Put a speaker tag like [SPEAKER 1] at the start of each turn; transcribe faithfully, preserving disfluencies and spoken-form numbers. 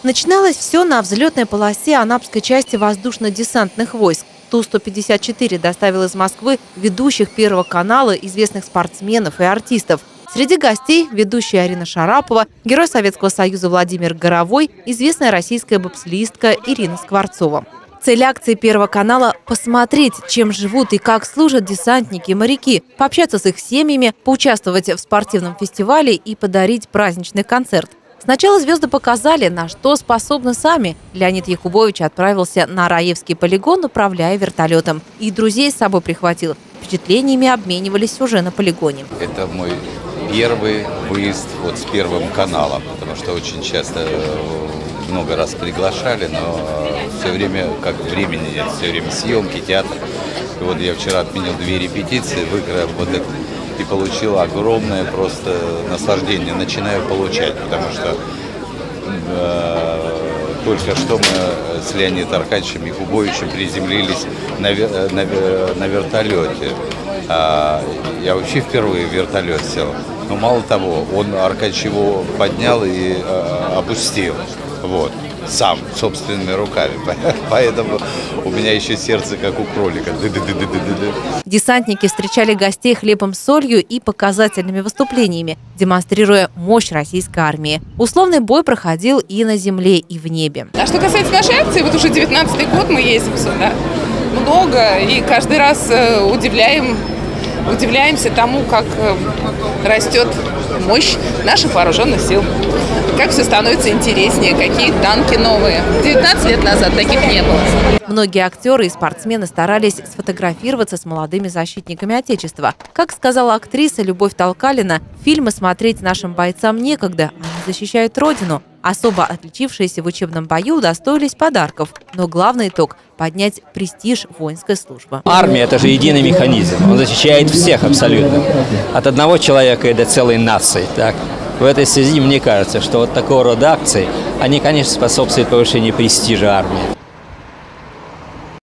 [SPEAKER 1] Начиналось все на взлетной полосе Анапской части воздушно-десантных войск. Ту сто пятьдесят четыре доставил из Москвы ведущих Первого канала, известных спортсменов и артистов. Среди гостей ведущая Арина Шарапова, герой Советского Союза Владимир Горовой, известная российская бобслеистка Ирина Скворцова. Цель акции Первого канала – посмотреть, чем живут и как служат десантники и моряки, пообщаться с их семьями, поучаствовать в спортивном фестивале и подарить праздничный концерт. Сначала звезды показали, на что способны сами. Леонид Якубович отправился на Раевский полигон, управляя вертолетом. И друзей с собой прихватил. Впечатлениями обменивались уже на полигоне.
[SPEAKER 2] Это мой первый выезд вот с Первым каналом, потому что очень часто много раз приглашали, но все время, как времени нет, все время съемки, театр. И вот я вчера отменил две репетиции, выиграл вот это. И получил огромное просто наслаждение, начинаю получать, потому что э, только что мы с Леонидом Аркадьевичем Якубовичем приземлились на, на, на вертолете. А, я вообще впервые в вертолет сел. Но мало того, он, Аркадьевич, его поднял и э, опустил. Вот. Сам, собственными руками. Поэтому у меня еще сердце как у кролика.
[SPEAKER 1] Десантники встречали гостей хлебом с солью и показательными выступлениями, демонстрируя мощь российской армии. Условный бой проходил и на земле, и в небе.
[SPEAKER 3] А что касается нашей акции, вот уже девятнадцатый год мы ездим сюда. Много. И каждый раз удивляем, удивляемся тому, как растет мощь наших вооруженных сил. Как все становится интереснее, какие танки новые. девятнадцать лет назад таких не было.
[SPEAKER 1] Многие актеры и спортсмены старались сфотографироваться с молодыми защитниками Отечества. Как сказала актриса Любовь Толкалина, фильмы смотреть нашим бойцам некогда, они защищают Родину. Особо отличившиеся в учебном бою удостоились подарков. Но главный итог – поднять престиж воинской службы.
[SPEAKER 4] Армия – это же единый механизм. Он защищает всех абсолютно. От одного человека и до целой нации. Так? В этой связи мне кажется, что вот такого рода акции, они, конечно, способствуют повышению престижа армии.